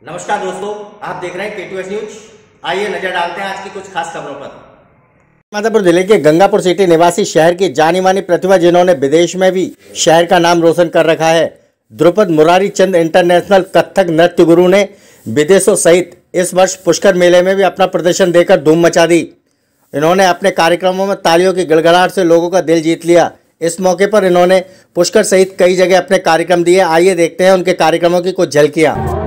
नमस्कार दोस्तों, आप देख रहे हैं K2S न्यूज। आइए नजर डालते हैं आज की कुछ खास खबरों पर। मध्यपुर जिले के गंगापुर सिटी निवासी शहर की जानी मानी प्रतिभा जिन्होंने विदेश में भी शहर का नाम रोशन कर रखा है, द्रुपद मुरारी चंद इंटरनेशनल कथक नृत्य गुरु ने विदेशों सहित इस वर्ष पुष्कर मेले में भी अपना प्रदर्शन देकर धूम मचा दी। इन्होंने अपने कार्यक्रमों में तालियों की गड़गड़ाहट से लोगों का दिल जीत लिया। इस मौके पर इन्होंने पुष्कर सहित कई जगह अपने कार्यक्रम दिए। आइए देखते हैं उनके कार्यक्रमों की कुछ झलकियां।